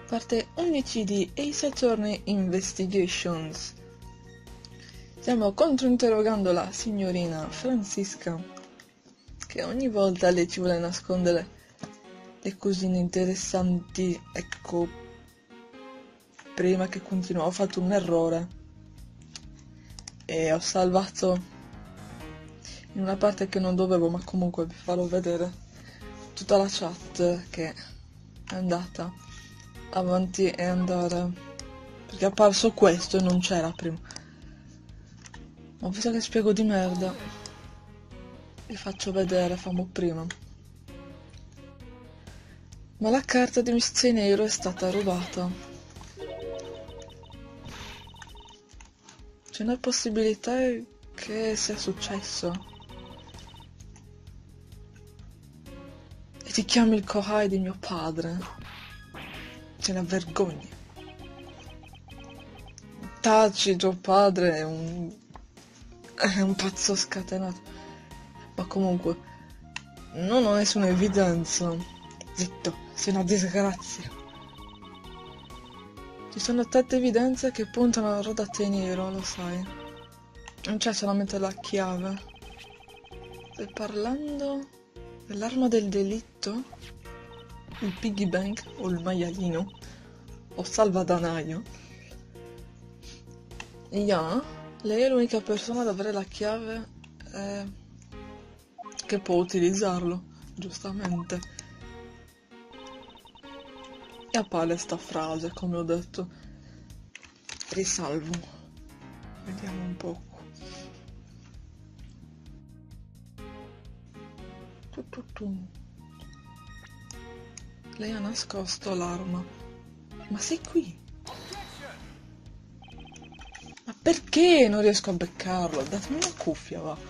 Parte 11 di Ace Attorney Investigations. Stiamo controinterrogando la signorina Francisca, che ogni volta le ci vuole nascondere le cosine interessanti. Ecco, prima che continuo ho fatto un errore e ho salvato in una parte che non dovevo, ma comunque vi farò vedere tutta la chat che è andata avanti e andare, perché è apparso questo e non c'era prima. Ma visto che spiego di merda, vi faccio vedere, famo prima. Ma la carta di Miss Nero è stata rubata. C'è una possibilità che sia successo. E ti chiami il Kohai di mio padre. Ce ne vergogni. Taci, tuo padre è un pazzo scatenato. Ma comunque, non ho nessuna evidenza. Zitto, sei una disgrazia. Ci sono tante evidenze che puntano a Rodate Nero, lo sai. Non c'è solamente la chiave. Stai parlando dell'arma del delitto? Il piggy bank o il maialino? O salvadanaio? Yeah, lei è l'unica persona ad avere la chiave che può utilizzarlo, giustamente. E appare sta frase, come ho detto. Risalvo. Vediamo un po'. Lei ha nascosto l'arma. Ma sei qui? Ma perché non riesco a beccarlo? Datemi una cuffia, va.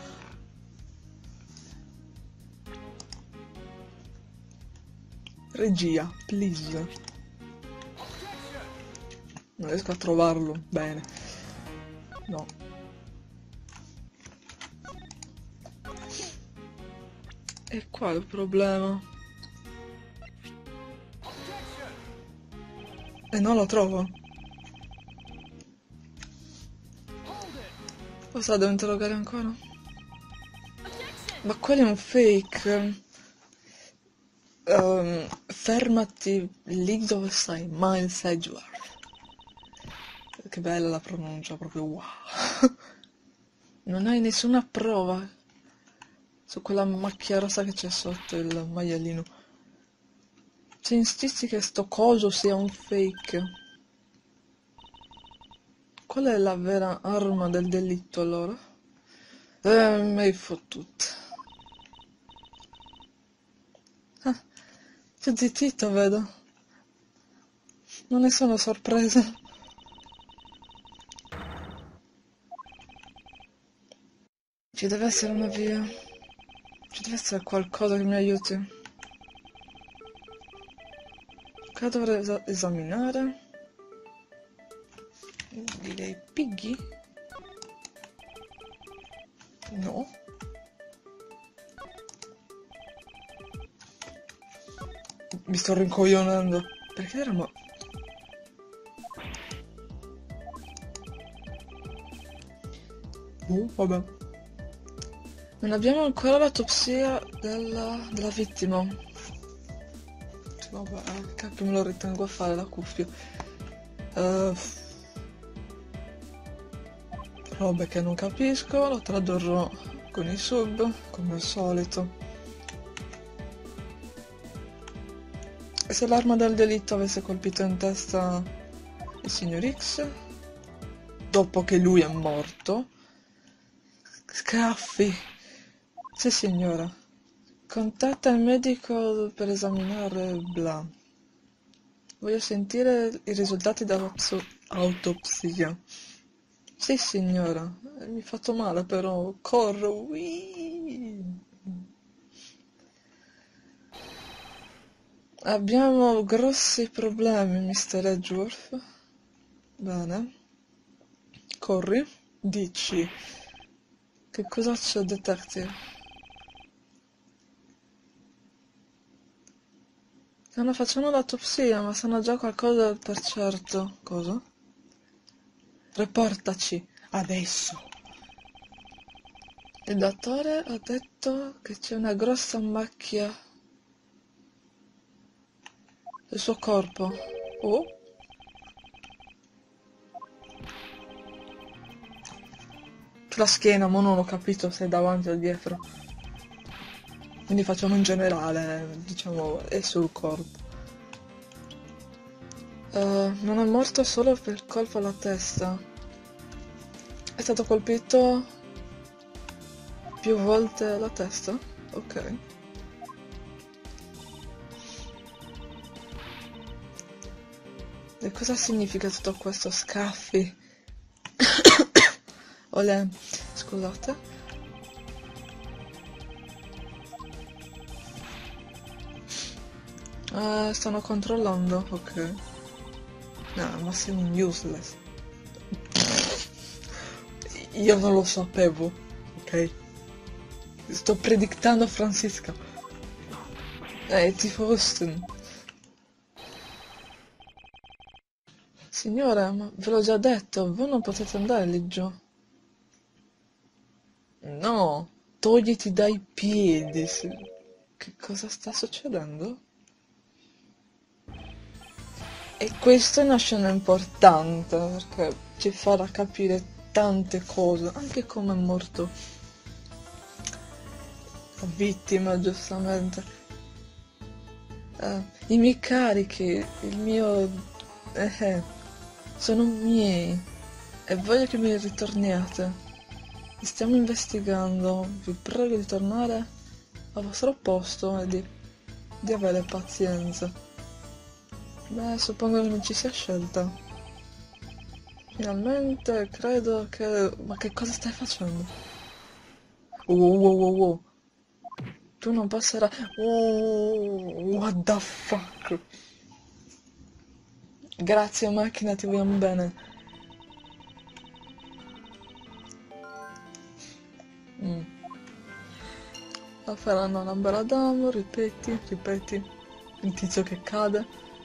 Regia, please. Non riesco a trovarlo bene. No. E qua è il problema. E non lo trovo. Cosa devo interrogare ancora? Ma quello è un fake. Fermati lì dove sei, Miles Edgeworth. Che bella la pronuncia, proprio wow. Non hai nessuna prova su quella macchia rossa che c'è sotto il maialino. Se insisti che sto coso sia un fake, qual è la vera arma del delitto allora? Mi hai fottuto. Ah, sei zittito, vedo. Non ne sono sorpresa. Ci deve essere una via. Ci deve essere qualcosa che mi aiuti. Cosa dovrei esaminare? Direi piggy? No. Mi sto rincoglionendo. Perché eravamo... vabbè. Non abbiamo ancora l'autopsia della vittima. Vabbè, cacchio, me lo ritengo a fare la cuffia. Robe che non capisco, lo tradurrò con i sub, come al solito. E se l'arma del delitto avesse colpito in testa il signor X, dopo che lui è morto... Scaffi! Sì, signora. Contatta il medico per esaminare bla. Voglio sentire i risultati dell'autopsia. Sì, signora. Mi ha fatto male, però. Corro. Whee! Abbiamo grossi problemi, Mr. Edgeworth. Bene. Corri. Dici. Che cosa c'è, detective? No, facciamo l'autopsia, ma sanno già qualcosa per certo. Cosa? Reportaci, adesso. Il dottore ha detto che c'è una grossa macchia sul suo corpo. Oh? Sulla schiena, ma non ho capito se è davanti o dietro. Quindi facciamo in generale, diciamo, è sul corpo. Non è morto solo per colpo alla testa. È stato colpito più volte alla testa? Ok. E cosa significa tutto questo? Scaffi? Olè, scusate. Stanno controllando, ok. No, ma sei un useless. Io non lo sapevo, ok? Sto predictando Francisca. Tipo Austin. Signora, ma ve l'ho già detto, voi non potete andare lì giù. No, togliti dai piedi. Che cosa sta succedendo? E questa è una scena importante perché ci farà capire tante cose, anche come è morto la vittima, giustamente. I miei carichi, il mio... sono miei e voglio che mi ritorniate. Vi stiamo investigando, vi prego di tornare al vostro posto e di avere pazienza. Beh, suppongo che non ci sia scelta. Finalmente credo che... Ma che cosa stai facendo? Wow, wow, wow, wow. Tu non passerai... Oh, what the fuck? Grazie macchina, ti vogliamo bene. La faranno l'ambera d'amo, ripeti. Il tizio che cade.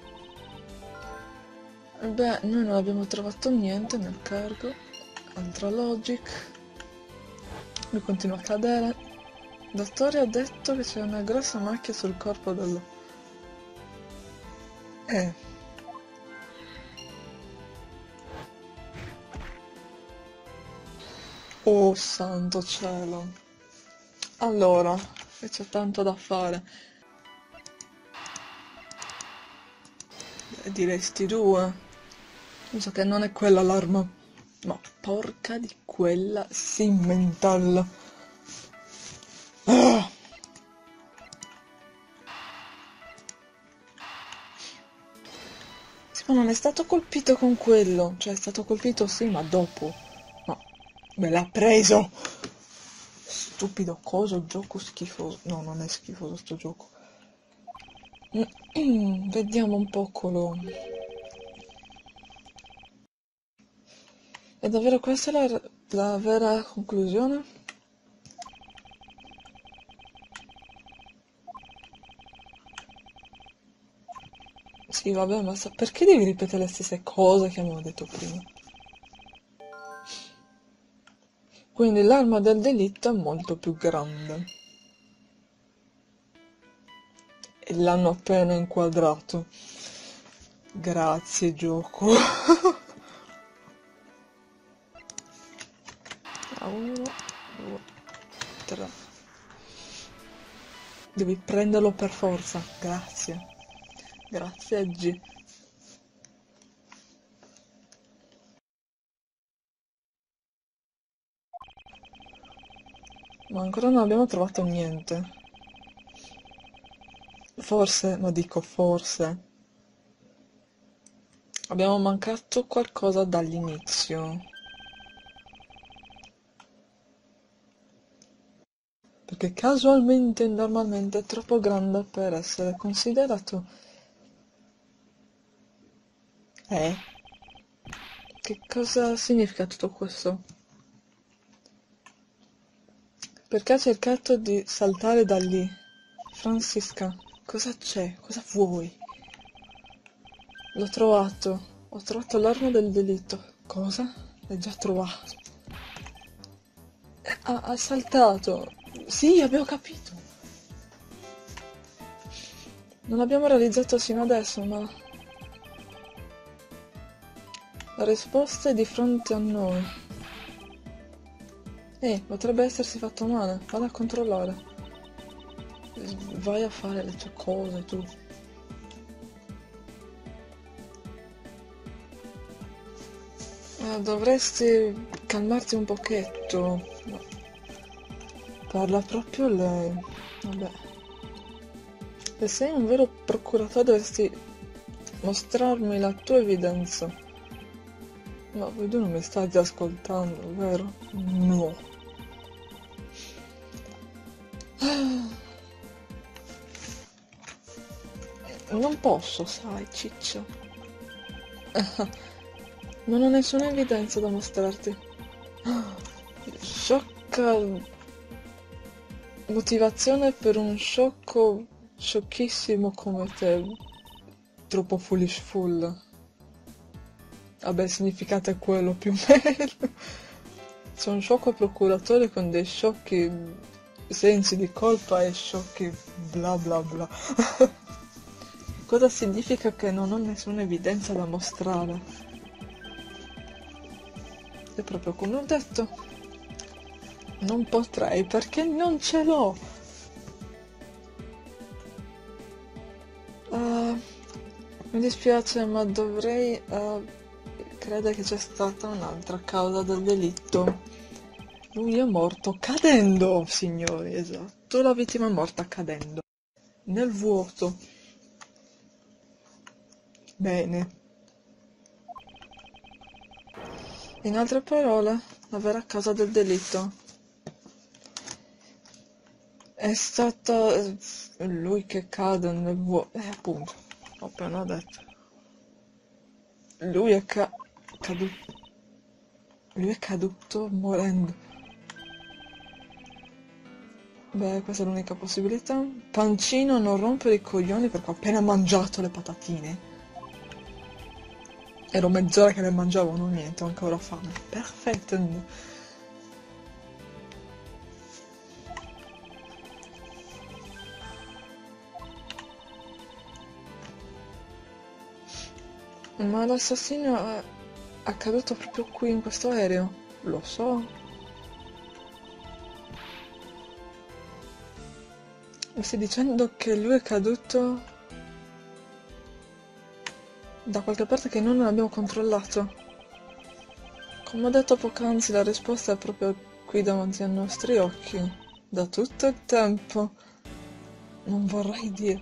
Beh, noi non abbiamo trovato niente nel cargo. Altra logic. Lui continua a cadere. Il dottore ha detto che c'è una grossa macchia sul corpo dello... Oh santo cielo. Allora, e c'è tanto da fare. Direi sti due. Mi sa che non è quella l'arma. Ma porca di quella Simmental. Ah! Sì, ma non è stato colpito con quello. Cioè è stato colpito sì, ma dopo. Ma me l'ha preso. Stupido coso, gioco schifoso. No, non è schifoso sto gioco. Vediamo un po' quello. E davvero questa è la vera conclusione? Sì, vabbè, ma perché devi ripetere le stesse cose che abbiamo detto prima? Quindi l'arma del delitto è molto più grande. E l'hanno appena inquadrato. Grazie, gioco. Uno, due, tre. Devi prenderlo per forza. Grazie. Grazie, G. Ma ancora non abbiamo trovato niente. Forse, ma dico forse, abbiamo mancato qualcosa dall'inizio. Perché casualmente, normalmente è troppo grande per essere considerato. Che cosa significa tutto questo? Perché ha cercato di saltare da lì? Francisca, cosa c'è? Cosa vuoi? L'ho trovato. Ho trovato l'arma del delitto. Cosa? L'hai già trovato. Ha saltato. Sì, abbiamo capito. Non l'abbiamo realizzato sino adesso, ma... La risposta è di fronte a noi. Potrebbe essersi fatto male. Vado a controllare. Vai a fare le tue cose, tu. Dovresti calmarti un pochetto. No. Parla proprio lei. Vabbè. Se sei un vero procuratore dovresti mostrarmi la tua evidenza. Ma tu non mi stai ascoltando, vero? No. Non posso, sai, ciccia. Non ho nessuna evidenza da mostrarti. Sciocca motivazione per un sciocco sciocchissimo come te. Troppo foolish full. Vabbè, il significato è quello più o meno. C'è un sciocco procuratore con dei sciocchi sensi di colpa e sciocchi bla bla bla. Cosa significa che non ho nessuna evidenza da mostrare? È proprio come ho detto. Non potrei perché non ce l'ho. Mi dispiace, ma dovrei credere che c'è stata un'altra causa del delitto. Lui è morto cadendo, signori, esatto. La vittima è morta cadendo. Nel vuoto. Bene. In altre parole, la vera causa del delitto è stata lui che cade nel vuoto. Appunto, ho appena detto. Lui è caduto. Lui è caduto morendo. Beh, questa è l'unica possibilità. Pancino, non rompere i coglioni perché ho appena mangiato le patatine. Ero mezz'ora che le mangiavo, non niente, ho ancora fame. Perfetto. Ma l'assassino è caduto proprio qui in questo aereo? Lo so. Mi stai dicendo che lui è caduto da qualche parte che noi non abbiamo controllato? Come ho detto poc'anzi, la risposta è proprio qui davanti ai nostri occhi. Da tutto il tempo. Non vorrei dire.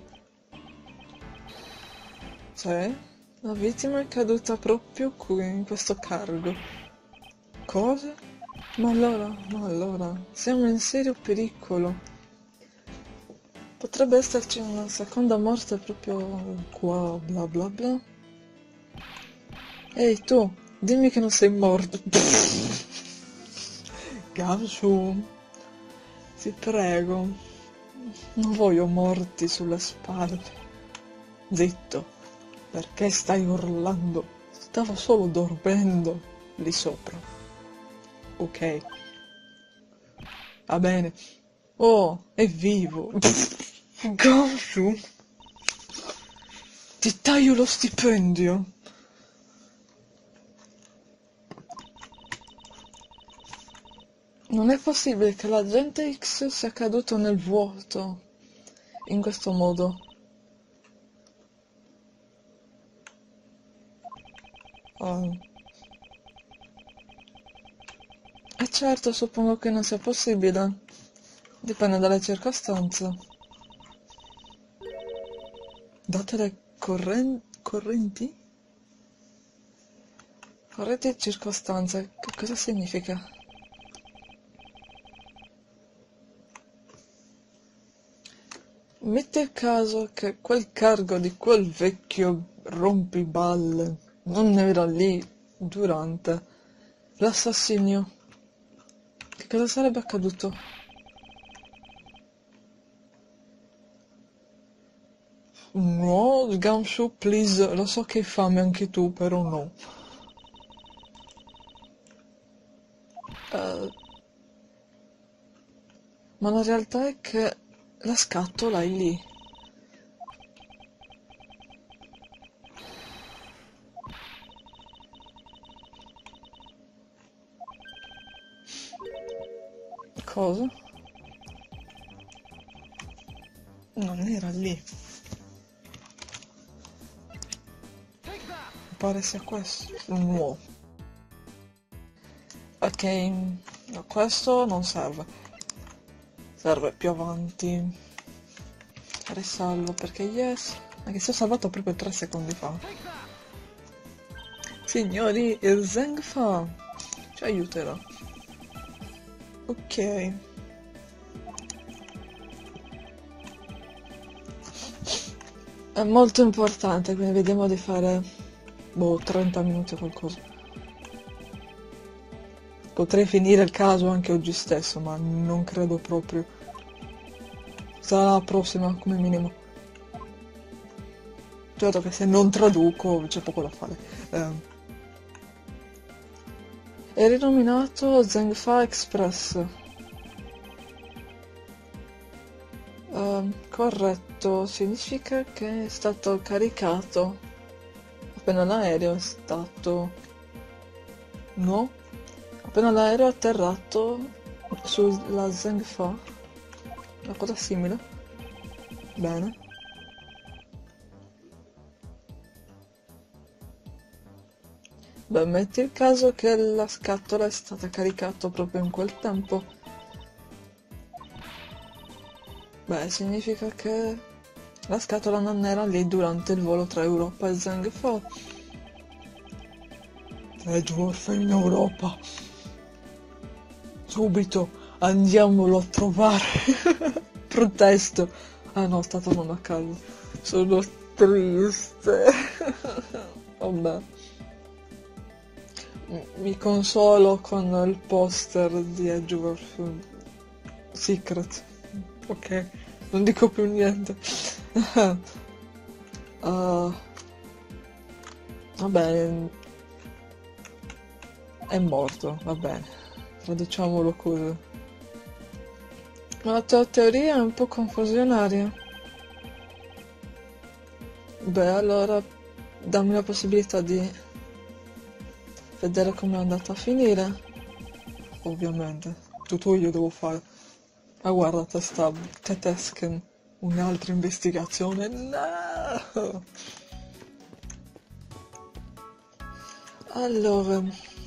Cioè, la vittima è caduta proprio qui, in questo cargo. Cosa? Ma allora, siamo in serio pericolo. Potrebbe esserci una seconda morte proprio qua, bla bla bla. Ehi tu, dimmi che non sei morto. Gamsu, ti prego, non voglio morti sulle spalle. Zitto, perché stai urlando? Stavo solo dormendo lì sopra. Ok, va bene. Oh, è vivo. Gamsu, ti taglio lo stipendio. Non è possibile che l'agente X sia caduto nel vuoto in questo modo. E certo, suppongo che non sia possibile. Dipende dalle circostanze. Date le correnti? Correnti circostanze, che cosa significa? Metti caso che quel cargo di quel vecchio rompiballe non era lì durante l'assassinio. Che cosa sarebbe accaduto? No, Gumshoe, please, lo so che hai fame anche tu, però no. Ma la realtà è che la scatola è lì. Cosa? Non era lì. Mi pare sia questo. No. Ok, no, questo non serve. Serve più avanti. Risalvo perché yes. Anche se ho salvato proprio 3 secondi fa. Signori, il Zengfa ci aiuterà. Ok. È molto importante, quindi vediamo di fare, boh, 30 minuti o qualcosa. Potrei finire il caso anche oggi stesso, ma non credo proprio. Sarà la prossima, come minimo. Certo che se non traduco c'è poco da fare. È rinominato Zengfa Express. Corretto, significa che è stato caricato appena l'aereo è stato... No? Appena l'aereo è atterrato sulla Zengfa. Una cosa simile. Bene. Beh, metti il caso che la scatola è stata caricata proprio in quel tempo. Beh, significa che la scatola non era lì durante il volo tra Europa e Zengfa. Edgeworth in Europa. Subito, andiamolo a trovare. Protesto. Ah no, sta tornando a casa. Sono triste. Vabbè. Mi consolo con il poster di Edgeworth Secret. Ok, non dico più niente. Vabbè, è morto, va bene. Traduciamolo così. Ma la tua teoria è un po' confusionaria. Beh, allora dammi la possibilità di vedere come è andata a finire. Ovviamente, tutto io devo fare. Ah, guarda, Tetesken, un'altra investigazione. No! Allora,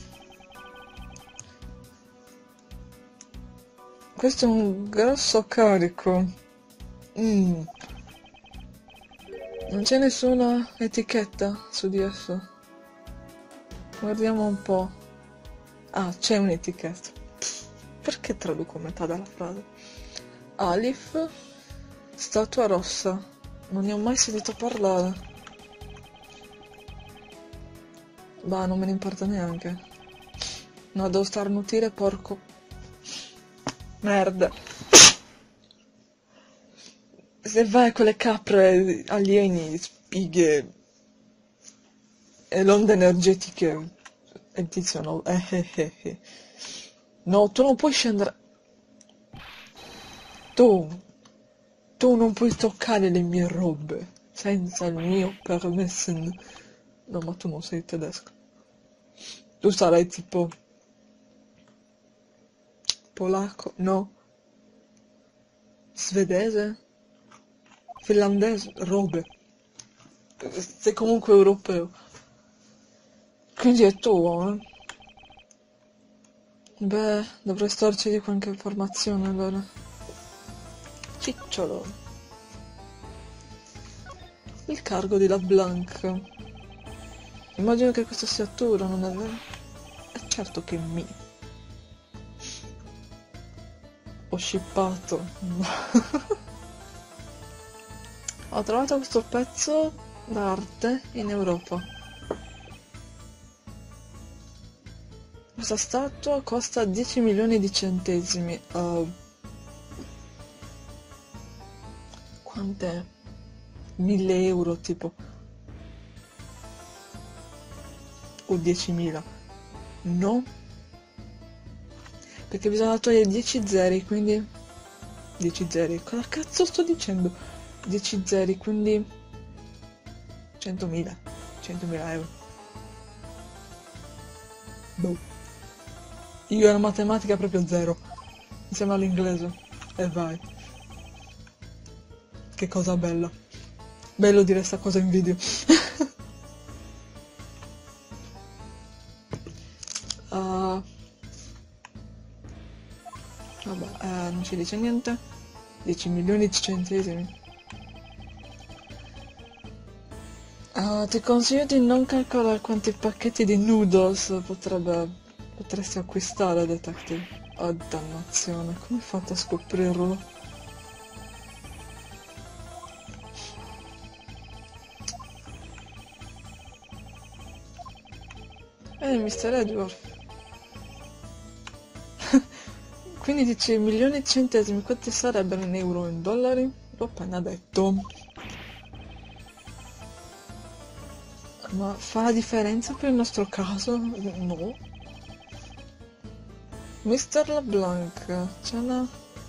questo è un grosso carico. Non c'è nessuna etichetta su di esso. Guardiamo un po'. Ah, c'è un'etichetta. Perché traduco metà della frase? Alif, statua rossa. Non ne ho mai sentito parlare. Bah, non me ne importa neanche. No, devo starnutire, porco. Merda. Se vai con le capre, alieni, spighe e le onde energetiche e dicono No, tu non puoi scendere. Tu non puoi toccare le mie robe senza il mio permesso. No, ma tu non sei tedesco. Tu sarai tipo polacco, no? Svedese? Finlandese? Robe. Sei comunque europeo. Quindi è tuo, eh? Beh, dovrei storcergli qualche informazione allora. Cicciolo. Il cargo di La Blanc. Immagino che questo sia Turo, non è vero? È certo che mi. Ho shippato. Ho trovato questo pezzo d'arte in Europa. Questa statua costa 10 milioni di centesimi. Quant'è? 1000 euro tipo, o 10.000, no? Perché bisogna togliere 10 zeri, quindi 10 zeri, cosa cazzo sto dicendo? 10 zeri, quindi 100.000 euro. Boh. Io la matematica proprio zero, insieme all'inglese, e vai. Che cosa bella. Bello dire sta cosa in video. Ah, vabbè, non ci dice niente. 10 milioni di centesimi. Ti consiglio di non calcolare quanti pacchetti di noodles potresti acquistare, detective. Oh, dannazione, come hai fatto a scoprirlo? Mr. Edward. Quindi dici milioni di centesimi, quanti sarebbero in euro o in dollari? L'ho appena detto. Ma fa la differenza per il nostro caso? No. Mr. LeBlanc, c'è una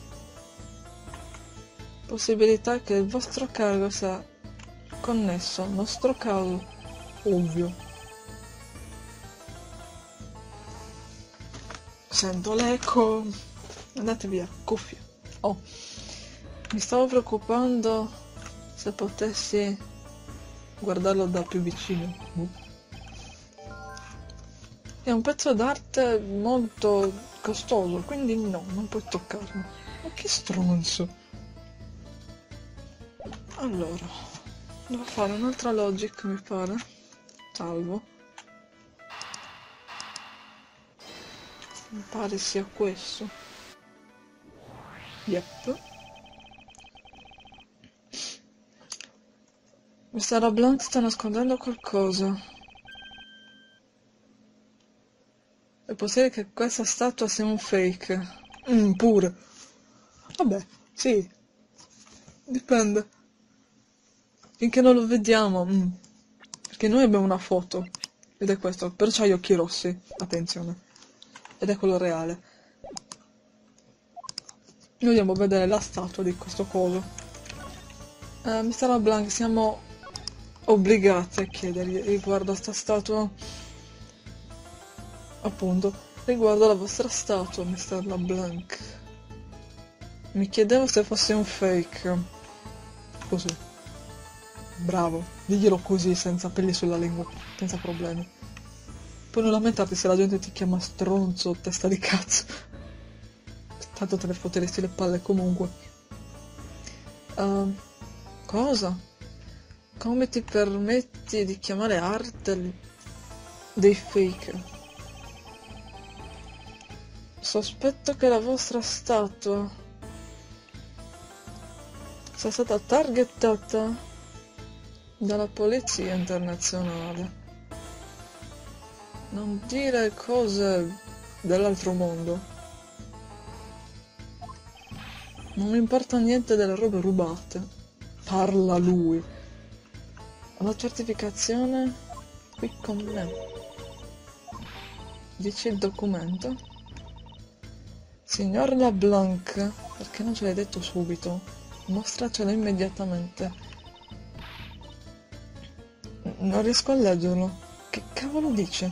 possibilità che il vostro cargo sia connesso al nostro caso? Ovvio. Sento l'eco. Andate via, cuffie. Oh, mi stavo preoccupando se potessi guardarlo da più vicino. È un pezzo d'arte molto costoso, quindi no, non puoi toccarlo. Ma che stronzo. Allora, devo fare un'altra logic, mi pare. Salvo. Mi pare sia questo. Yep. Mr. LeBlanc sta nascondendo qualcosa. È possibile che questa statua sia un fake. Pure. Vabbè, sì. Dipende. Finché non lo vediamo. Perché noi abbiamo una foto. Ed è questo. Perciò ha gli occhi rossi. Attenzione. Ed è quello reale. Noi andiamo a vedere la statua di questo coso. Mr. LeBlanc, siamo obbligati a chiedergli riguardo a sta statua. Appunto, riguardo alla vostra statua, Mr. LeBlanc. Mi chiedevo se fosse un fake. Così. Bravo, diglielo così, senza peli sulla lingua, senza problemi. Poi non lamentarti se la gente ti chiama stronzo o testa di cazzo. Tanto te ne fotteresti le palle comunque. Cosa? Come ti permetti di chiamare arte dei fake? Sospetto che la vostra statua sia stata targettata dalla polizia internazionale. Non dire cose dell'altro mondo. Non mi importa niente delle robe rubate. Parla lui. Ho la certificazione qui con me. Dici il documento? Signor LeBlanc, perché non ce l'hai detto subito? Mostracelo immediatamente. Non riesco a leggerlo. Che cavolo dice?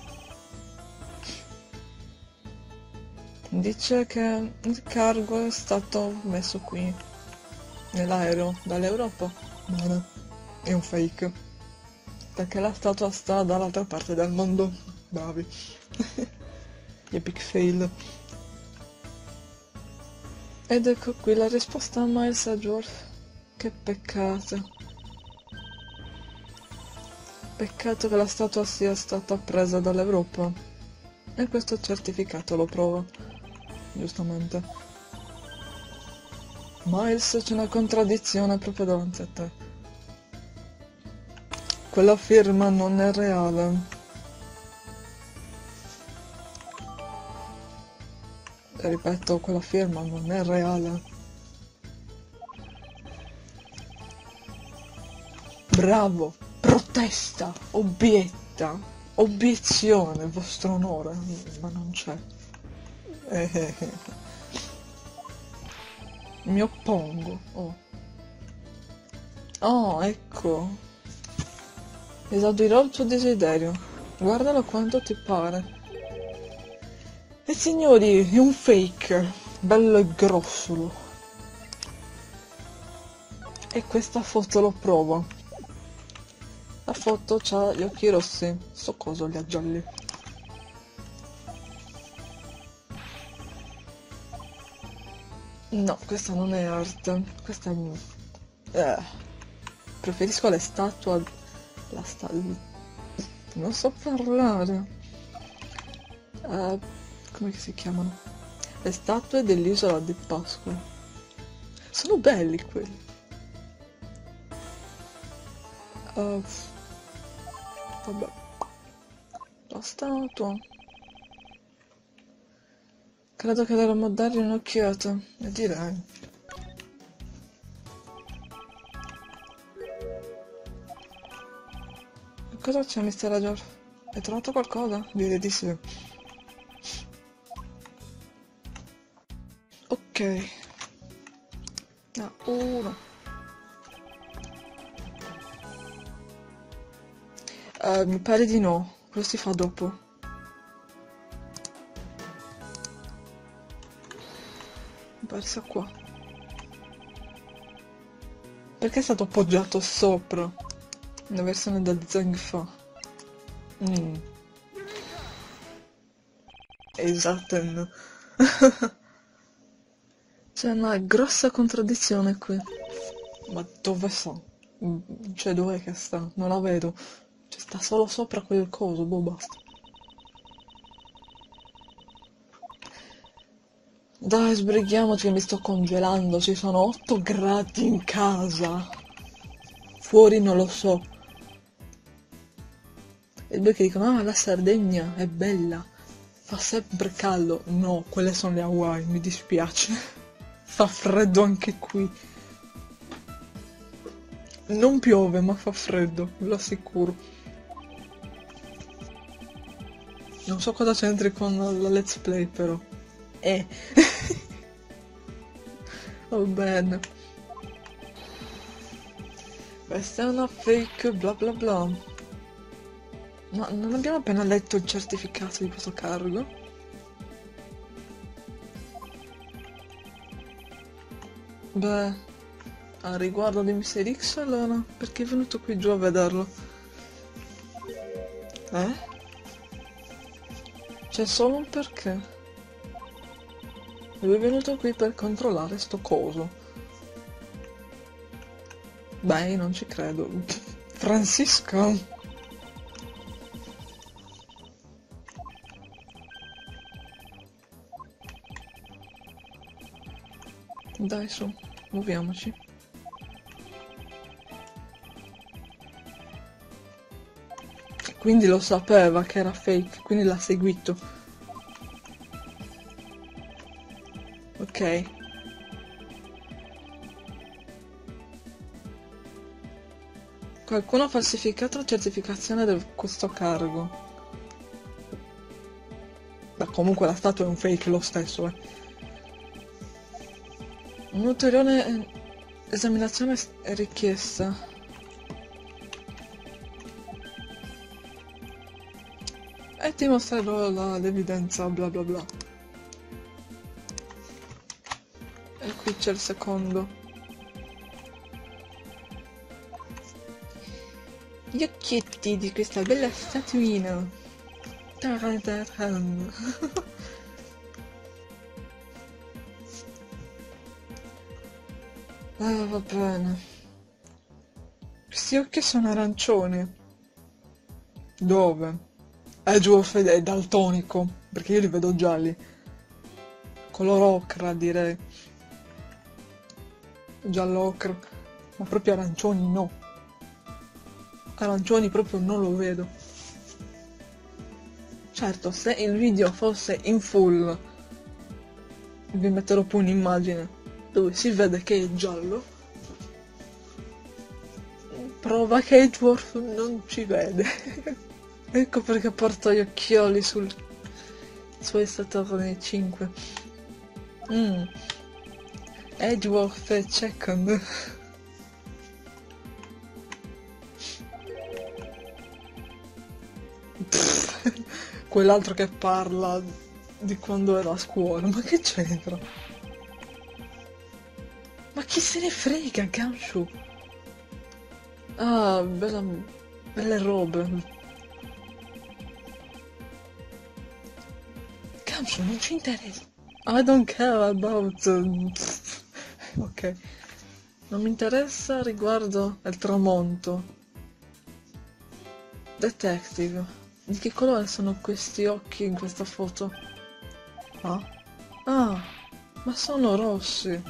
Dice che il cargo è stato messo qui, nell'aereo, dall'Europa. Bene, è un fake. Perché la statua sta dall'altra parte del mondo. Bravi. Epic fail. Ed ecco qui la risposta a Miles Edgeworth. Che peccato. Peccato che la statua sia stata presa dall'Europa. E questo certificato lo prova. Giustamente. Miles, c'è una contraddizione proprio davanti a te. Quella firma non è reale. Ripeto, quella firma non è reale. Bravo! Protesta! Obietta! Obiezione, vostro onore! Ma non c'è. Mi oppongo. Oh. Oh, ecco. Esaudirò il tuo desiderio. Guardalo quanto ti pare. E signori, è un fake. Bello e grossolo. E questa foto lo prova. La foto c'ha gli occhi rossi. Sto coso li ha gialli. No, questa non è arte. Questa è... Preferisco le statue... La non so parlare. Come si chiamano? Le statue dell'isola di Pasqua. Sono belli quelli. Vabbè. La statua. Credo che dovremmo dargli un'occhiata. E direi. Cosa c'è, Mr. Rajor? Hai trovato qualcosa? Direi di sì. Ok. Ah, uno. Mi pare di no. Cosa si fa dopo? Mi pare sia qua. Perché è stato appoggiato sopra? La versione da Zeng fa. Esatto. C'è una grossa contraddizione qui. Ma dove sta? Cioè, dov'è che sta? Non la vedo. Cioè, sta solo sopra quel coso, boh, basta. Dai, sbrighiamoci che mi sto congelando. Ci sono 8 gradi in casa. Fuori non lo so. E due che dicono, ah, la Sardegna è bella. Fa sempre caldo. No, quelle sono le Hawaii, mi dispiace. Fa freddo anche qui. Non piove, ma fa freddo, ve lo assicuro. Non so cosa c'entri con la let's play, però. Va bene. Questa è una fake bla bla bla. No, non abbiamo appena letto il certificato di questo cargo? Beh, a riguardo di Mr. X allora, perché è venuto qui giù a vederlo? C'è solo un perché. Lui è venuto qui per controllare sto coso. Beh, non ci credo. Francisco! Dai su, muoviamoci. Quindi lo sapeva che era fake, quindi l'ha seguito. Ok. Qualcuno ha falsificato la certificazione di questo cargo. Ma comunque la statua è un fake lo stesso, Un'ulteriore esaminazione è richiesta. E ti mostrerò l'evidenza bla bla bla. E qui c'è il secondo. Gli occhietti di questa bella statuina. Taran taran. Va bene. Questi occhi sono arancioni. Dove? Giù, è daltonico, perché io li vedo gialli. Color ocra, direi. Giallo ocra. Ma proprio arancioni no. Arancioni proprio non lo vedo. Certo, se il video fosse in full, vi metterò poi un'immagine dove si vede che è giallo. Prova che Edgeworth non ci vede. Ecco perché porto gli occhiali sul suoi Saturn 5. Edgeworth è second. Quell'altro che parla di quando era a scuola, ma che c'entra? Ma chi se ne frega, Ganshu? Ah, belle robe. Ganshu, non ci interessa. I don't care about... ok. Non mi interessa riguardo al tramonto. Detective. Di che colore sono questi occhi in questa foto? Ah? Ah, ma sono rossi.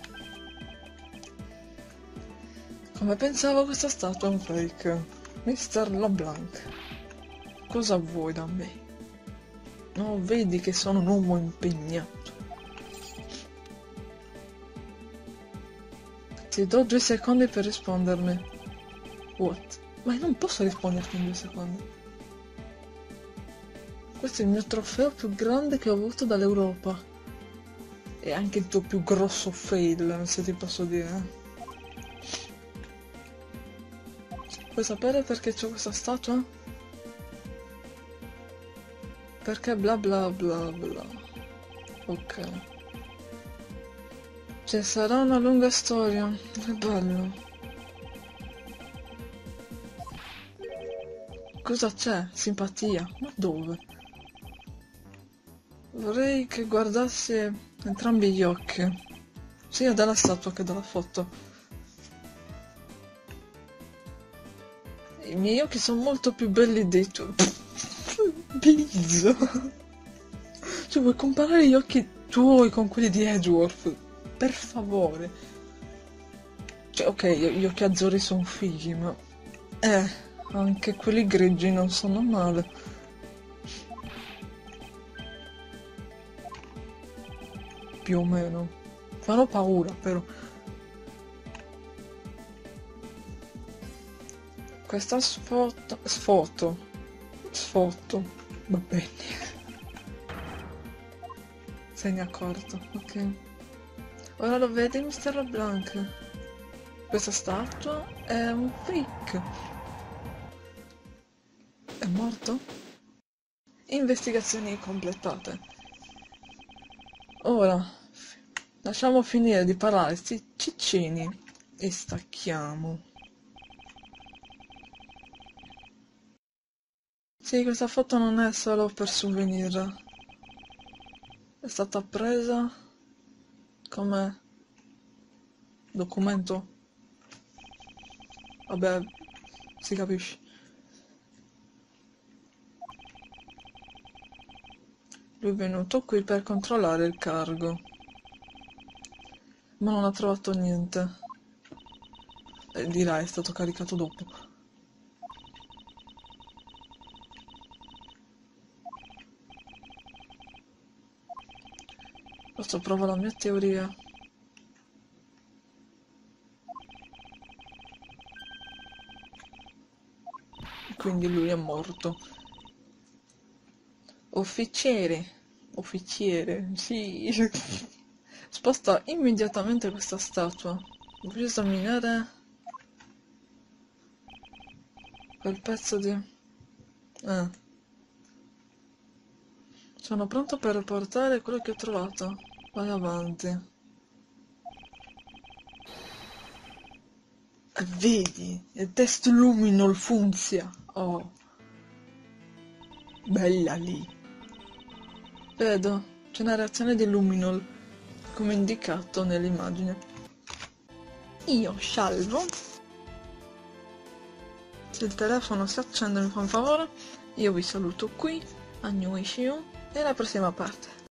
Come pensavo questa statua è un fake. Mr. LeBlanc. Cosa vuoi da me? No, vedi che sono un uomo impegnato. Ti do 2 secondi per rispondermi. What? Ma io non posso risponderti in 2 secondi. Questo è il mio trofeo più grande che ho avuto dall'Europa. E anche il tuo più grosso fail, se ti posso dire. Vuoi sapere perché c'ho questa statua? Perché bla bla bla bla. Ok. Cioè, sarà una lunga storia. Che bello. Cosa c'è? Simpatia? Ma dove? Vorrei che guardassi entrambi gli occhi. Sia dalla statua che dalla foto. I miei occhi sono molto più belli dei tuoi. Please. Cioè, vuoi comparare gli occhi tuoi con quelli di Edgeworth? Per favore. Cioè, ok, gli occhi azzurri sono fighi, ma... anche quelli grigi non sono male. Più o meno. Fanno paura, però. Questa sfoto. Va bene. Se ne è accorto, ok. Ora lo vedi, Mr. LeBlanc? Questa statua è un freak. È morto? Investigazioni completate. Ora, lasciamo finire di parlare sti ciccini e stacchiamo. Sì, questa foto non è solo per souvenir. È stata presa come documento. Vabbè, si capisce. Lui è venuto qui per controllare il cargo. Ma non ha trovato niente. E dirà, è stato caricato dopo. Questo prova la mia teoria. Quindi lui è morto. Officiere, sì. Sposta immediatamente questa statua. Voglio esaminare quel pezzo di... Sono pronto per riportare quello che ho trovato. Vai avanti. Vedi, il test luminol funzia. Oh. Bella lì. Vedo, c'è una reazione di luminol, come indicato nell'immagine. Io salvo. Se il telefono si accende mi fa un favore. Io vi saluto qui, annui e alla prossima parte.